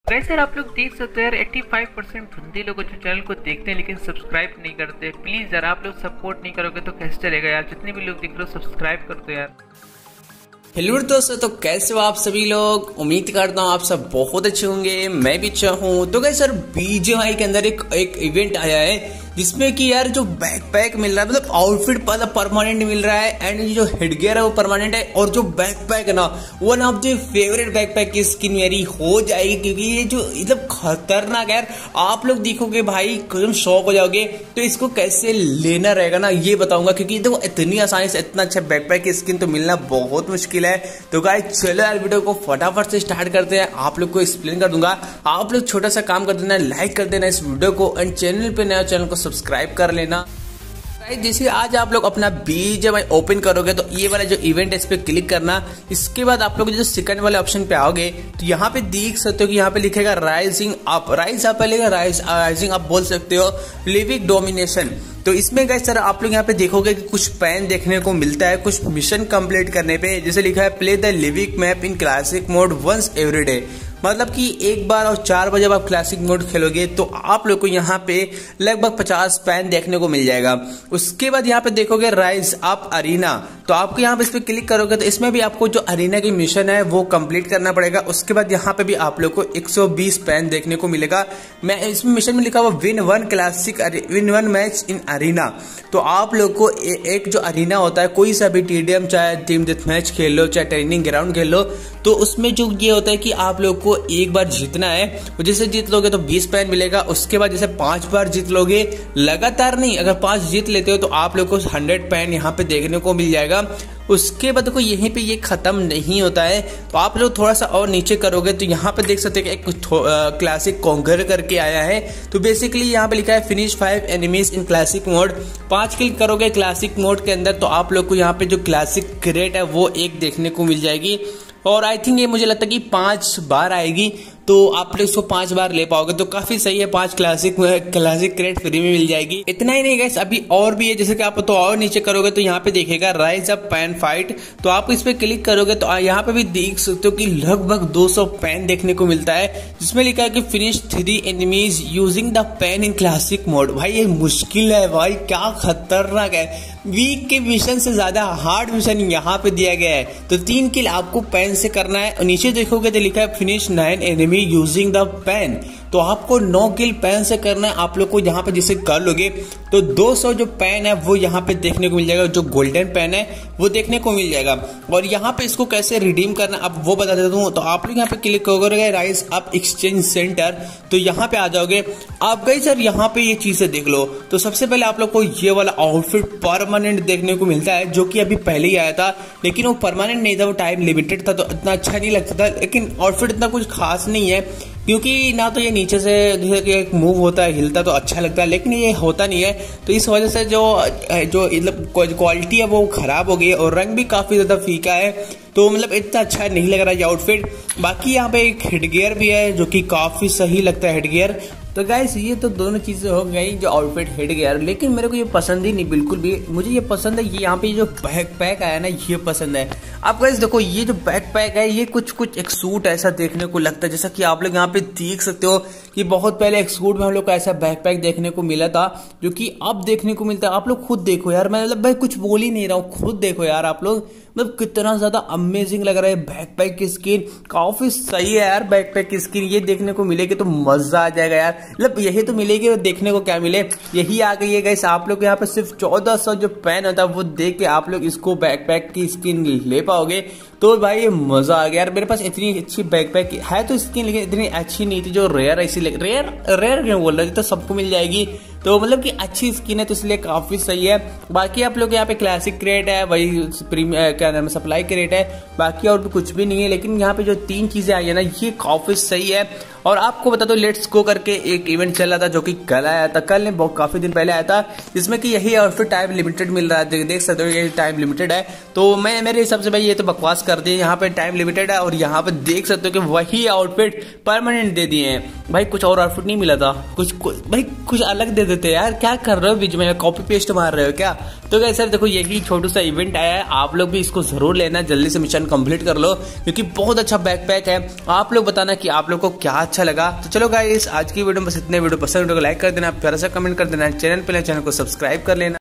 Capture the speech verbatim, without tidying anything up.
वैसे सर आप लोग देख सकते हो यार पचासी परसेंट बंदे लोग जो चैनल को देखते हैं लेकिन सब्सक्राइब नहीं करते। प्लीज़ यार आप लोग सपोर्ट नहीं करोगे तो कैसे चलेगा यार। जितने भी लोग देख रहे हो सब्सक्राइब कर दो यार। हेलो दोस्तों, तो कैसे हो आप सभी लोग। उम्मीद करता हूँ आप सब बहुत अच्छे होंगे, मैं भी अच्छा हूँ। तो गाइस सर बीजीएमआई के अंदर एक एक इवेंट आया है जिसमें कि यार जो बैकपैक मिल रहा है, मतलब आउटफिट मतलब परमानेंट मिल रहा है एंड जो हेडगियर है वो परमानेंट है और जो बैकपैक है ना one of the favourite backpack की स्किन मेरी हो जाएगी, क्योंकि ये जो मतलब खतरनाक है यार। आप लोग देखोगे भाई तुम शॉक हो जाओगे। तो इसको कैसे लेना रहेगा ना ये बताऊंगा, क्योंकि देखो इतनी आसानी से इतना अच्छा बैकपैक की स्किन तो मिलना बहुत मुश्किल है। तो गाइस चलो यार वीडियो को फटाफट से स्टार्ट करते हैं। आप लोग को एक्सप्लेन कर दूंगा। आप लोग छोटा सा काम कर देना, लाइक कर देना इस वीडियो को एंड चैनल पे नया चैनल को सब्सक्राइब कर लेना। जैसे आज आप लोग अपना बीजीएमआई ओपन करोगे तो ये वाला जो इवेंट है इस पे क्लिक करना। इसके बाद आप लोग जो सेकंड वाले ऑप्शन पे आओगे तो यहाँ पे देख सकते हो कि यहाँ पे लिखेगा राइजिंग अप। राइज अप लिखेगा, राइज राइजिंग अप बोल सकते हो, लिविंग डोमिनेशन। तो इसमें गाइस सर आप लोग यहाँ पे देखोगे कि कुछ पैन देखने को मिलता है कुछ मिशन कंप्लीट करने पे। जैसे लिखा है play the living map in classic mode once every day, मतलब कि एक बार और चार बजे जब आप क्लासिक मोड खेलोगे तो आप लोग को यहाँ पे लगभग पचास पैन देखने को मिल जाएगा। उसके बाद यहाँ पे देखोगे राइज अप अरीना, तो आपको यहाँ पे इस पे क्लिक करोगे तो इसमें भी आपको जो अरीना की मिशन है वो कंप्लीट करना पड़ेगा। उसके बाद यहाँ पे भी आप लोग को एक सौ बीस पैन देखने को मिलेगा। मैं इसमें मिशन में लिखा हुआ win one classic win one match in arena. तो आप लोग को ए, एक जो अरीना होता है कोई सा भी टीडीएम चाहे टीम डेथ मैच खेल लो चाहे ट्रेनिंग ग्राउंड खेल लो, तो उसमें जो ये होता है कि आप लोग को एक बार जीतना है। जैसे जीत लोगे तो बीस पैन मिलेगा। उसके बाद जैसे पांच बार जीत लोगे, लगातार नहीं, अगर पांच जीत लेते हो तो आप लोग को हंड्रेड पैन यहाँ पे देखने को मिल जाएगा। उसके बाद देखो यहीं पे ये खत्म नहीं होता है, तो आप लोग थोड़ा सा और नीचे करोगे तो यहाँ पे देख सकते हैं कि एक क्लासिक कॉन्कर करके आया है। तो बेसिकली यहाँ पे लिखा है finish five enemies in classic mode. पांच क्लिक करोगे क्लासिक मोड के अंदर तो आप लोग को यहाँ पे जो क्लासिक क्रेट है वो एक देखने को मिल जाएगी। और आई थिंक ये मुझे लगता है कि पांच बार आएगी, तो आप लोग इसको पांच बार ले पाओगे तो काफी सही है। पांच क्लासिक क्लासिक क्रेट फ्री में मिल जाएगी। इतना ही नहीं गाइस, अभी और भी है। जैसे कि आप तो और नीचे करोगे तो यहाँ पे देखेगा राइज अप पैन फाइट, तो आप इस पे क्लिक करोगे तो यहाँ पे भी देख सकते हो कि लगभग दो सौ पैन देखने को मिलता है, जिसमें लिखा है कि finish three enemies using the pan in classic mode. भाई ये मुश्किल है भाई, क्या खतरनाक है। वीक के मिशन से ज्यादा हार्ड मिशन यहाँ पे दिया गया है। तो तीन किल आपको पैन से करना है। और नीचे देखोगे तो लिखा है finish nine enemy using the pan, तो आपको नौ किल पेन से करना है। आप लोग को यहाँ पे जैसे कर लोगे तो दो सौ जो पेन है वो यहाँ पे देखने को मिल जाएगा, जो गोल्डन पेन है वो देखने को मिल जाएगा। और यहाँ पे इसको कैसे रिडीम करना अब वो बता देता हूँ। तो आप लोग यहाँ पे क्लिक करोगे राइज अप एक्सचेंज सेंटर, तो यहाँ पे आ जाओगे। आप गए सर यहाँ पे ये चीजें देख लो। तो सबसे पहले आप लोग को ये वाला आउटफिट परमानेंट देखने को मिलता है, जो कि अभी पहले ही आया था, लेकिन वो परमानेंट नहीं था, वो टाइम लिमिटेड था, तो इतना अच्छा नहीं लगता था। लेकिन आउटफिट इतना कुछ खास नहीं है, क्योंकि ना तो ये नीचे से एक मूव होता है, हिलता तो अच्छा लगता है, लेकिन ये होता नहीं है। तो इस वजह से जो जो मतलब क्वालिटी है वो खराब हो गई है और रंग भी काफी ज्यादा फीका है, तो मतलब इतना अच्छा नहीं लग रहा है ये आउटफिट। बाकी यहाँ पे एक हेडगियर भी है जो कि काफी सही लगता है हेडगियर। तो गाइस ये तो दोनों चीजें हो गई, जो आउटफिट हेडगियर, लेकिन मेरे को ये पसंद ही नहीं बिल्कुल भी। मुझे ये पसंद है, ये यहाँ पे जो बैकपैक आया ना ये पसंद है। आप गाइस देखो ये जो बैकपैक है ये कुछ कुछ एक सूट ऐसा देखने को लगता है, जैसा कि आप लोग यहाँ पे देख सकते हो कि बहुत पहले एक सूट में हम लोग को ऐसा बैकपैक देखने को मिला था, जो कि अब देखने को मिलता है। आप लोग खुद देखो यार, मैं मतलब भाई कुछ बोल ही नहीं रहा हूँ, खुद देखो यार आप लोग, मतलब कितना ज्यादा अमेजिंग लग रहा है। बैकपैक की स्किन काफी सही है यार। बैकपैक की स्किन ये देखने को मिलेगी तो मजा आ जाएगा यार। मतलब यही तो मिलेगी, और देखने को क्या मिले यही आ गई है गाइस। आप लोग यहाँ पे सिर्फ चौदह सौ जो पेन होता है वो देख के आप लोग इसको बैकपैक की स्किन ले पाओगे, तो भाई ये मजा आ गया यार। मेरे पास इतनी अच्छी बैकपैक है तो स्किन, लेकिन इतनी अच्छी नहीं थी जो रेयर ऐसी लग रेयर रेयर क्यों बोल रहे थे, तो सबको मिल जाएगी। तो मतलब कि अच्छी स्किन है तो इसलिए काफी सही है। बाकी आप लोग यहाँ पे क्लासिक क्रेट है, वही प्रीमियम क्या नाम है सप्लाई क्रेट है, बाकी और भी कुछ भी नहीं है। लेकिन यहाँ पे जो तीन चीजें आई है ना ये काफी सही है। और आपको बता दो लेट्स गो करके एक इवेंट चल रहा था जो कि कल आया था, कल ने बहुत काफी दिन पहले आया था, जिसमें कि यही आउटफिट टाइम लिमिटेड मिल रहा है। देख सकते हो ये टाइम लिमिटेड है, तो मैं मेरे हिसाब से भाई ये तो बकवास कर दिए। यहाँ पे टाइम लिमिटेड है और यहाँ पे देख सकते हो कि वही आउटफिट परमानेंट दे दिए हैं। भाई कुछ और आउटफिट नहीं मिला था, कुछ भाई कुछ अलग दे देते यार। क्या कर रहे हो बीच में, कॉपी पेस्ट मार रहे हो क्या? तो गाइस सर देखो यही छोटू सा इवेंट आया है, आप लोग भी इसको जरूर लेना, जल्दी से मिशन कंप्लीट कर लो, क्योंकि बहुत अच्छा बैकपैक है। आप लोग बताना कि आप लोग को क्या अच्छा लगा। तो चलो गाइस आज की वीडियो में बस इतने। वीडियो पसंद वीडियो को लाइक कर देना, प्यारा सा कमेंट कर देना, चैनल पे चैनल को सब्सक्राइब कर लेना।